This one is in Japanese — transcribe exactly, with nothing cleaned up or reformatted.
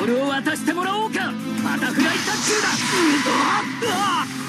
ールを渡してもらおうか。バタフライタックルだ。うわっ